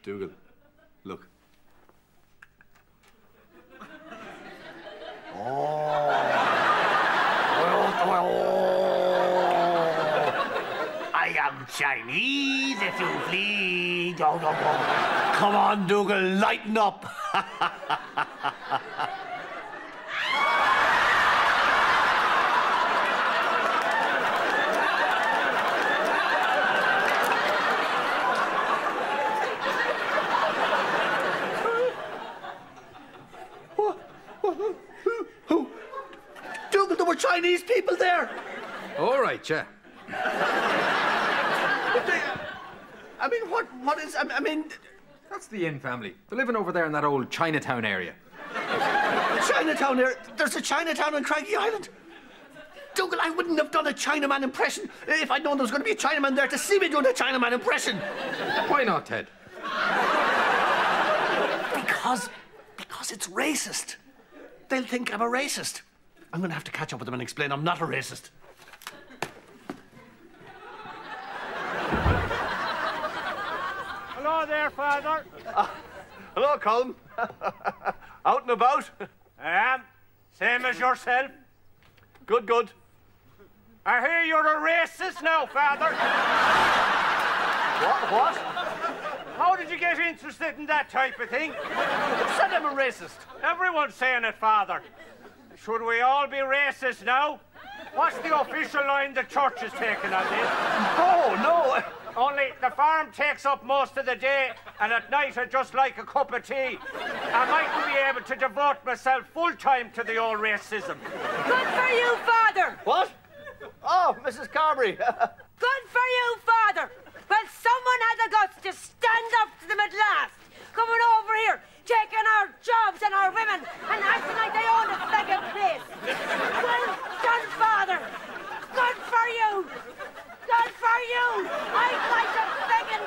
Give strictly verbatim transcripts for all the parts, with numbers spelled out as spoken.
Dougal, look. Oh. Oh, I am Chinese, if you please. Oh, oh, oh. Come on, Dougal, lighten up. Dougal, there were Chinese people there. All right, yeah. I mean, what? What is? I mean, That's the Inn family. They're living over there in that old Chinatown area. Chinatown there. There's a Chinatown on Craggy Island. Dougal, I wouldn't have done a Chinaman impression if I'd known there was going to be a Chinaman there to see me doing a Chinaman impression. Why not, Ted? Because, because it's racist. They'll think I'm a racist. I'm going to have to catch up with them and explain I'm not a racist. Hello there, Father. Uh, hello, Colm. Out and about? I am. Same as yourself. Good, good. I hear you're a racist now, Father. What? What? How did you get interested in that type of thing? Who said I'm a racist? Everyone's saying it, Father. Should we all be racist now? What's the official line the church is taking on this? Oh, no. Only the farm takes up most of the day, and at night I just like a cup of tea. I might be able to devote myself full time to the old racism. Good for you, Father. What? Oh, Missus Carberry. Good for you, Father. Well, someone had the guts to stand up to them at last. Coming over here, taking our jobs and our women, and acting like they own the second place. Well done, Father. Good for you. Good for you. I'd like to begging.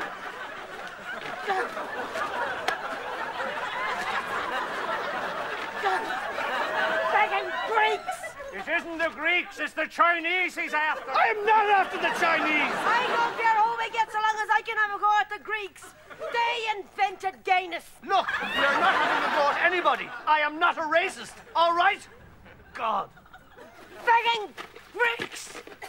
Begging Greeks. It isn't the Greeks, it's the Chinese he's after. I am not after the Chinese. I don't care who we get so long as I can have a go at the Greeks. They invented gayness. Look, we are not having a go at anybody. I am not a racist, all right? God. Begging Greeks.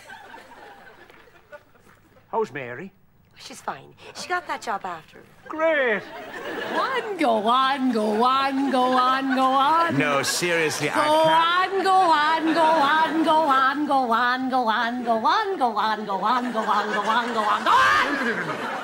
How's Mary? She's fine. She got that job after. Great. On, go on, go on, go on, go on. No, seriously, Go I can't. on, go on, go on, go on, go on, go on, go on, go on, go on, go on, go on, go on, go on, go on.